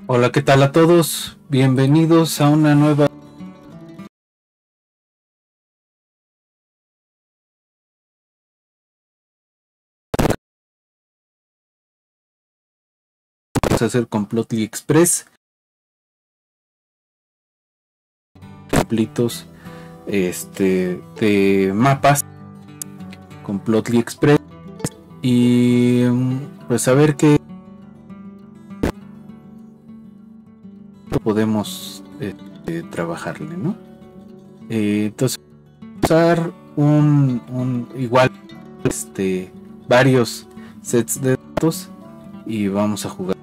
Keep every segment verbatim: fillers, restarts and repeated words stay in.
Hola, ¿qué tal a todos? Bienvenidos a una nueva. Vamos a hacer con Plotly Express. Templitos este, de mapas con Plotly Express. Y pues a ver qué podemos este, trabajarle, ¿no? Eh, entonces, usar un, un igual este varios sets de datos y vamos a jugar.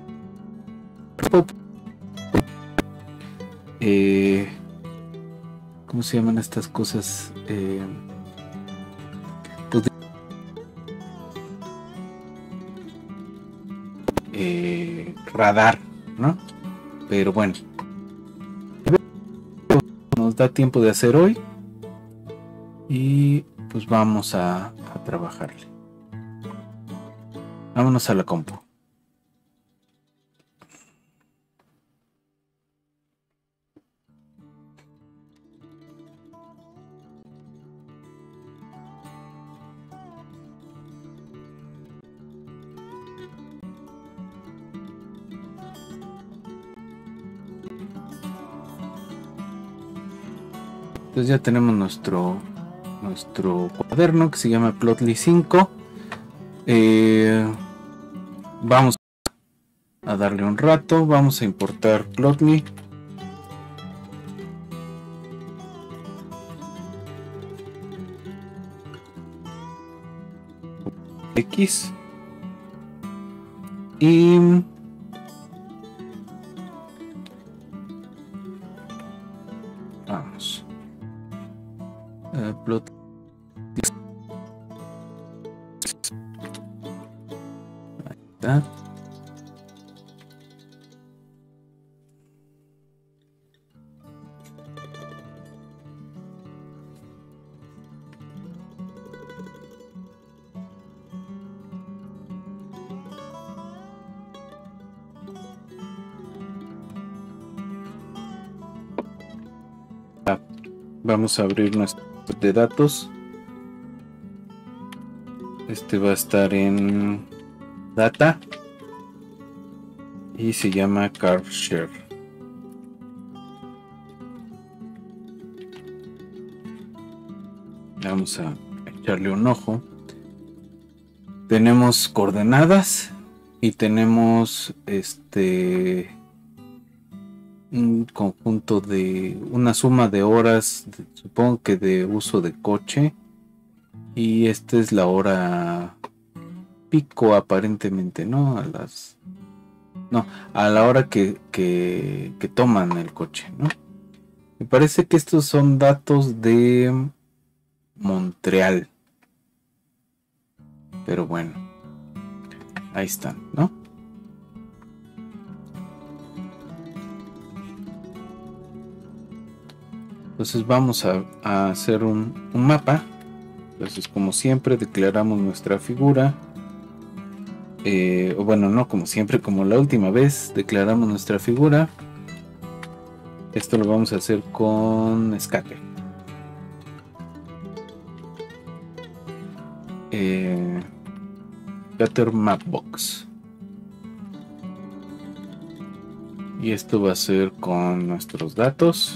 Eh, ¿Cómo se llaman estas cosas? Eh, pues, eh, radar, ¿no? Pero bueno, nos da tiempo de hacer hoy y pues vamos a, a trabajarle. Vámonos a la compu. Entonces ya tenemos nuestro nuestro cuaderno que se llama Plotly cinco. Eh, vamos a darle un rato. Vamos a importar Plotly. X. Y vamos. Uh, plot. Ahí está. Vamos a abrir nuestro de datos. Este va a estar en Data y se llama CarShare. Vamos a echarle un ojo. Tenemos coordenadas y tenemos este un conjunto de una suma de horas, de, supongo que de uso de coche, y esta es la hora pico aparentemente, ¿no? A las no, a la hora que, que, que toman el coche, ¿no? Me parece que estos son datos de Montreal, pero bueno, ahí están, ¿no? Entonces vamos a, a hacer un, un mapa. Entonces, como siempre, declaramos nuestra figura. Eh, o bueno, no como siempre, como la última vez, declaramos nuestra figura. Esto lo vamos a hacer con Scatter. Eh, Scatter Mapbox. Y esto va a ser con nuestros datos.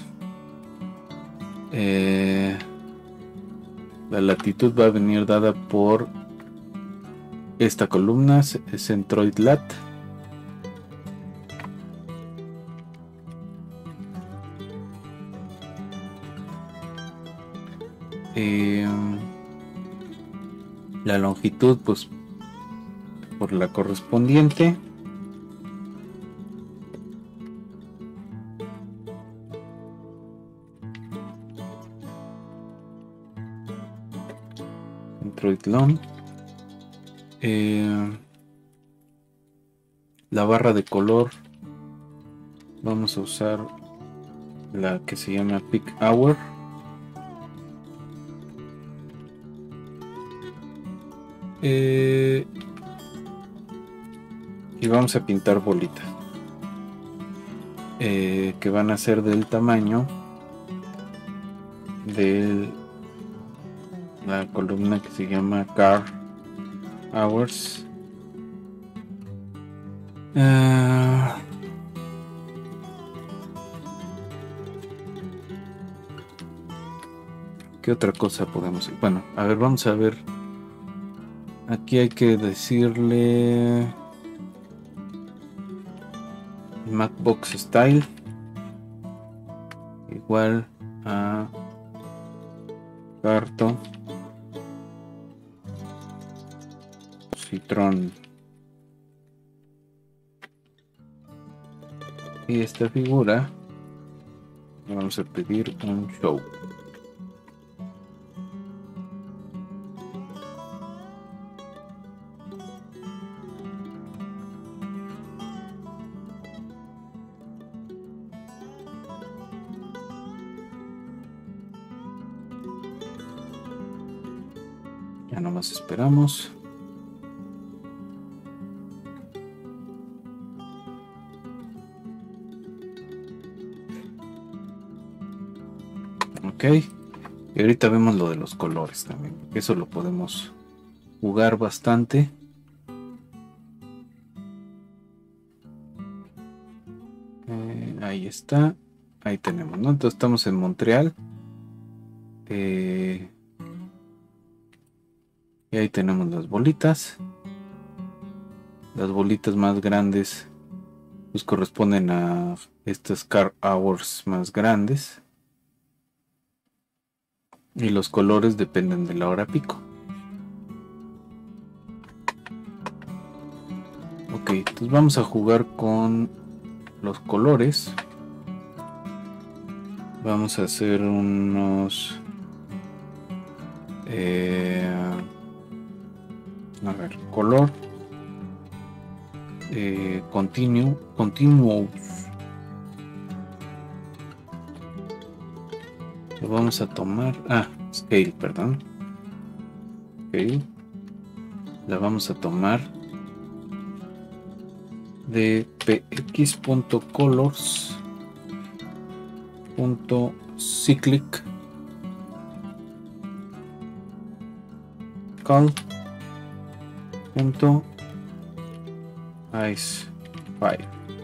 Eh, la latitud va a venir dada por esta columna, es Centroid Lat. Eh, la longitud, pues por la correspondiente. Centroid Long. Eh, la barra de color vamos a usar la que se llama Peak Hour. Eh, y vamos a pintar bolitas. eh, que van a ser del tamaño de la columna que se llama Car Hours. Uh, ¿Qué otra cosa podemos hacer? Bueno, a ver, vamos a ver. Aquí hay que decirle Macbox Style igual a Carto Citrón. Y esta figura le vamos a pedir un show. Ya nomás esperamos. Ok, y ahorita vemos lo de los colores también. Eso lo podemos jugar bastante. Eh, ahí está. Ahí tenemos, ¿no? Entonces estamos en Montreal. Eh, y ahí tenemos las bolitas. Las bolitas más grandes pues corresponden a estas car hours más grandes. Y los colores dependen de la hora pico. Ok, entonces vamos a jugar con los colores. Vamos a hacer unos... Eh, a ver, color. Eh, continuo, continuous. Lo vamos a tomar. Ah, scale, perdón. Ok. La vamos a tomar de px.colors.cyclic call punto ice five.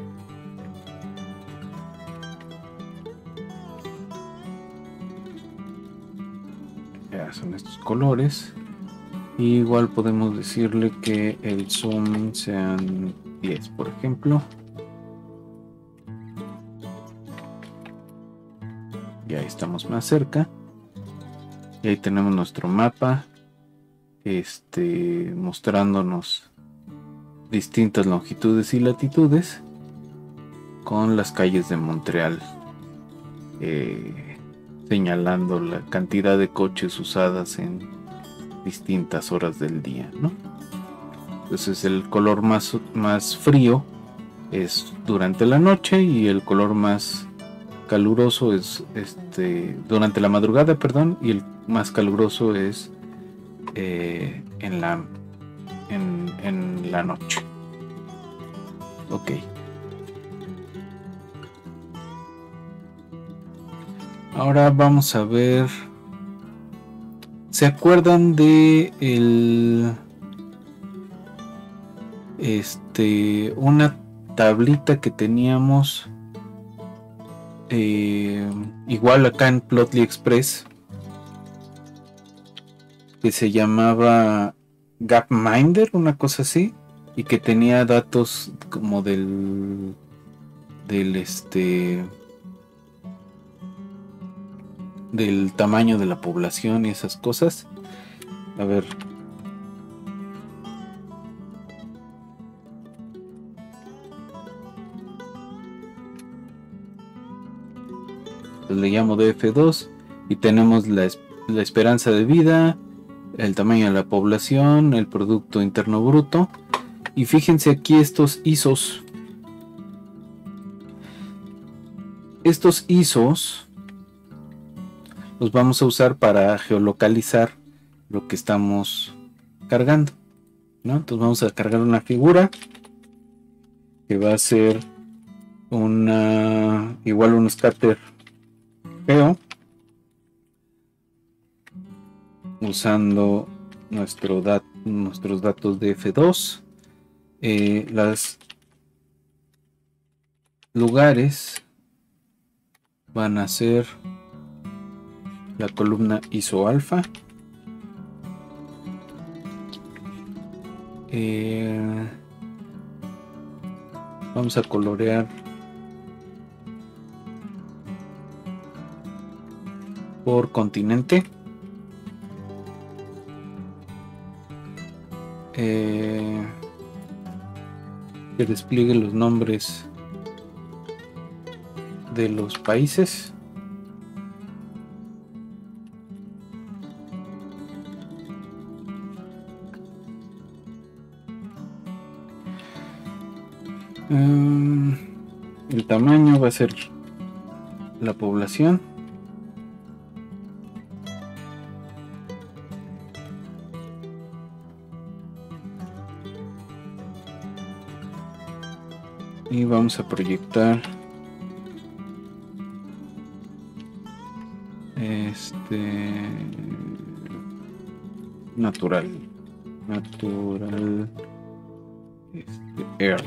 Ya son estos colores. Y igual podemos decirle que el zoom sean diez, por ejemplo. Y ahí estamos más cerca. Y ahí tenemos nuestro mapa. Este, mostrándonos distintas longitudes y latitudes con las calles de Montreal, eh, señalando la cantidad de coches usadas en distintas horas del día, ¿no? Entonces el color más, más frío es durante la noche y el color más caluroso es este durante la madrugada, perdón, y el más caluroso es eh, en la en, en la noche. Ok. Ahora vamos a ver. ¿Se acuerdan de el este una tablita que teníamos eh, igual acá en Plotly Express, que se llamaba Gapminder, una cosa así, y que tenía datos como del del este del tamaño de la población y esas cosas? A ver, pues le llamo D F dos y tenemos la, la esperanza de vida, el tamaño de la población, el producto interno bruto. Y fíjense aquí estos I S Os. Estos I S Os los vamos a usar para geolocalizar lo que estamos cargando, ¿no? Entonces vamos a cargar una figura que va a ser una igual un scatter feo usando nuestro dat nuestros datos de F dos. Eh, los lugares van a ser la columna isoalfa. Eh, vamos a colorear por continente. Eh, que despliegue los nombres de los países. Um, el tamaño va a ser la población. Y vamos a proyectar este natural natural este, Earth.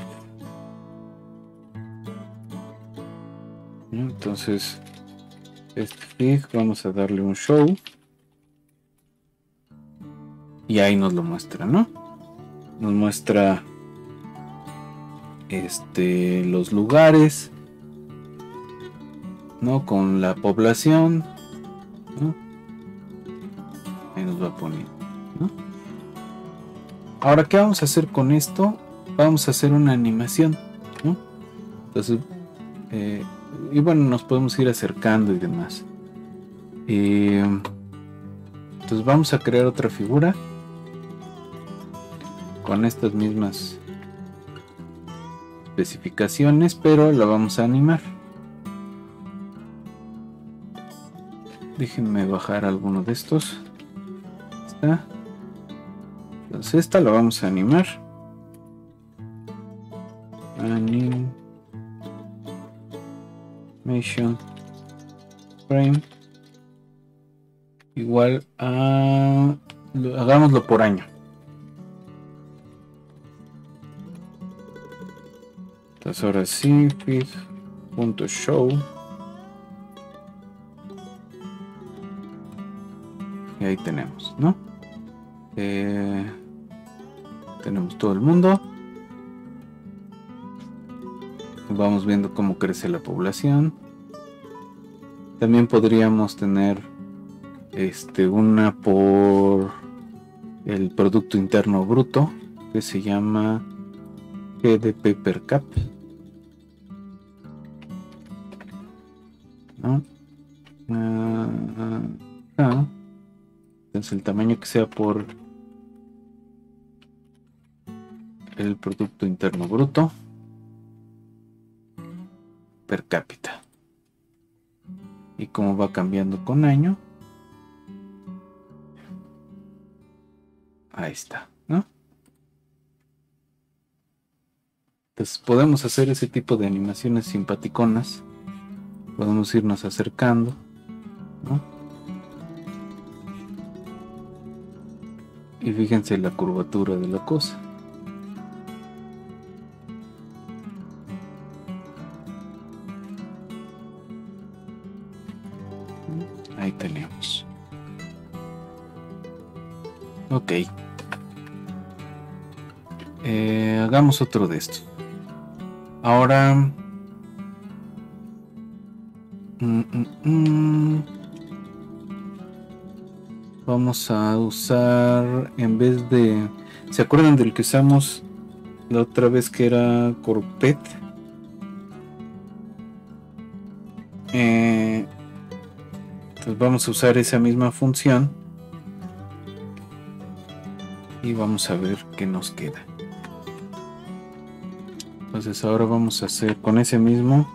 Entonces este fig vamos a darle un show y ahí nos lo muestra, ¿no? Nos muestra este los lugares, ¿no? Con la población, ¿no? Ahí nos va poniendo, ¿no? Ahora, ¿qué vamos a hacer con esto? Vamos a hacer una animación, ¿no? Entonces eh, y bueno, nos podemos ir acercando y demás. Eh, entonces vamos a crear otra figura con estas mismas especificaciones, pero la vamos a animar. Déjenme bajar alguno de estos. ¿Está? Entonces esta la vamos a animar. Animation frame igual a lo, hagámoslo por año. Entonces ahora sí, feed.show y ahí tenemos, ¿no? Eh, tenemos todo el mundo. Vamos viendo cómo crece la población. También podríamos tener este una por el Producto Interno Bruto, que se llama G D P per cap, ¿no? Uh, uh, uh. Entonces el tamaño que sea por el Producto Interno Bruto per cápita, y cómo va cambiando con año. Ahí está, ¿no? Entonces podemos hacer ese tipo de animaciones simpaticonas. Podemos irnos acercando, ¿no? Y fíjense la curvatura de la cosa. Ahí tenemos. Ok. Eh, hagamos otro de estos. Ahora. Mm, mm, mm, vamos a usar, en vez de. ¿Se acuerdan del que usamos la otra vez, que era Corpet? Eh, entonces vamos a usar esa misma función y vamos a ver qué nos queda. Entonces ahora vamos a hacer con ese mismo,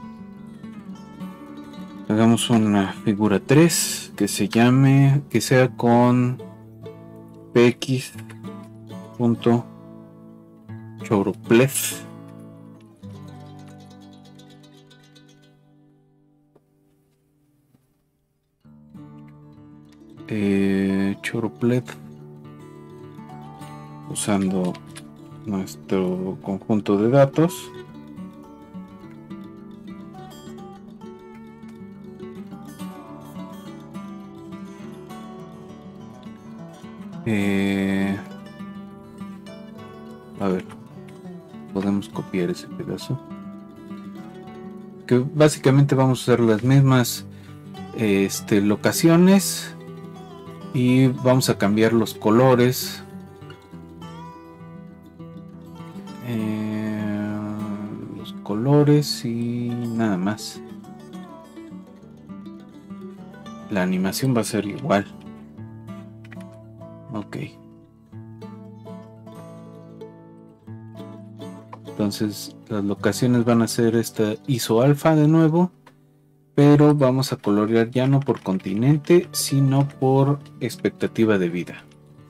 hagamos una figura tres que se llame, que sea con px.choropleth. eh, Choropleth, usando nuestro conjunto de datos. Eh, a ver, podemos copiar ese pedazo. Que básicamente vamos a usar las mismas este, locaciones y vamos a cambiar los colores. Eh, los colores y nada más. La animación va a ser igual. Ok. Entonces las locaciones van a ser esta isoalfa de nuevo, pero vamos a colorear ya no por continente, sino por expectativa de vida.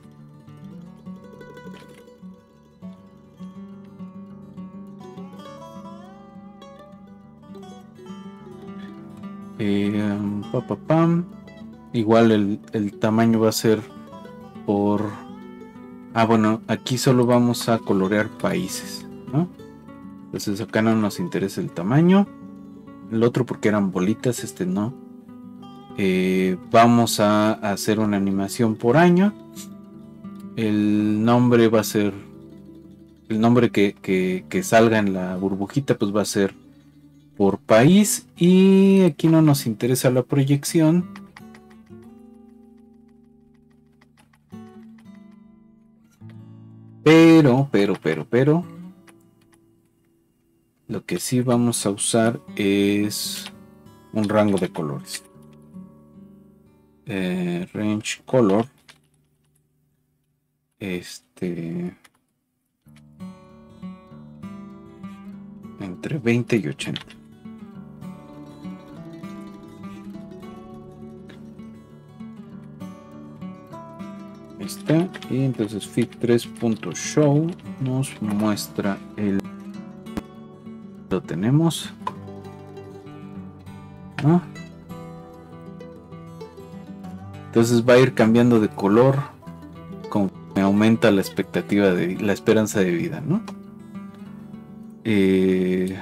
Eh, pa, pa, pam. Igual el, el tamaño va a ser por... Ah, bueno, aquí solo vamos a colorear países, ¿no? Entonces acá no nos interesa el tamaño. El otro porque eran bolitas, este no. Eh, vamos a hacer una animación por año. El nombre va a ser... El nombre que, que, que salga en la burbujita pues va a ser por país. Y aquí no nos interesa la proyección. Pero, pero, pero, pero... Lo que sí vamos a usar es un rango de colores. Eh, range color. Este... Entre veinte y ochenta. Ahí está. Y entonces fit tres punto show nos muestra el... Lo tenemos, ¿no? Entonces va a ir cambiando de color conforme aumenta la expectativa de la esperanza de vida, ¿no? Eh,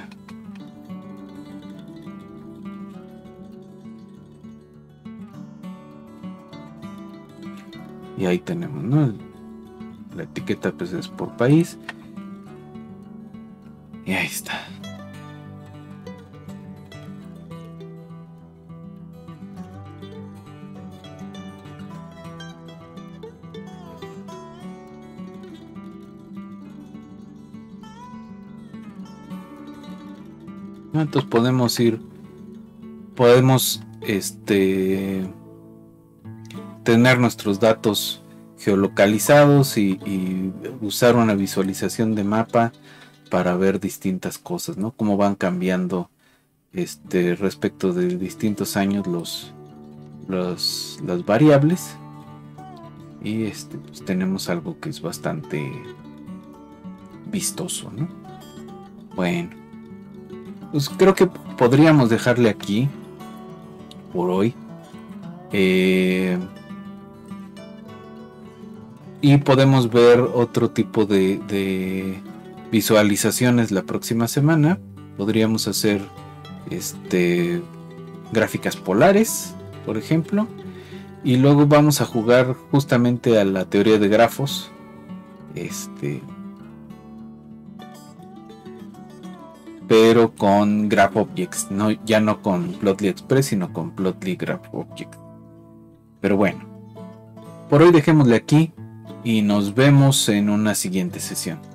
y ahí tenemos, ¿no? La etiqueta pues es por país y ahí está. Entonces podemos ir, podemos este tener nuestros datos geolocalizados y, y usar una visualización de mapa para ver distintas cosas, ¿no? Cómo van cambiando este respecto de distintos años los, los las variables. Y este pues tenemos algo que es bastante vistoso, ¿no? Bueno, pues creo que podríamos dejarle aquí por hoy. Eh, y podemos ver otro tipo de, de visualizaciones la próxima semana. Podríamos hacer este, gráficas polares, por ejemplo. Y luego vamos a jugar justamente a la teoría de grafos. Este... pero con Graph Objects, no, ya no con Plotly Express, sino con Plotly Graph Objects. Pero bueno, por hoy dejémosle aquí y nos vemos en una siguiente sesión.